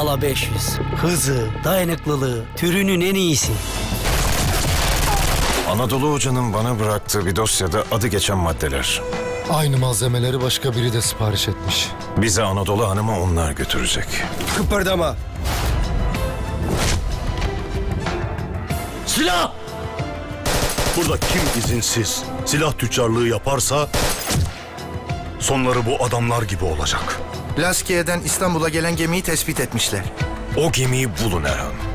Impala 500. Hızı, dayanıklılığı, türünün en iyisi. Anadolu Hoca'nın bana bıraktığı bir dosyada adı geçen maddeler. Aynı malzemeleri başka biri de sipariş etmiş. Bize Anadolu Hanım'a onlar götürecek. Kıpırdama. Silah! Burada kim izinsiz silah tüccarlığı yaparsa sonları bu adamlar gibi olacak. Laskiye'den İstanbul'a gelen gemiyi tespit etmişler. O gemiyi bulun Erhan.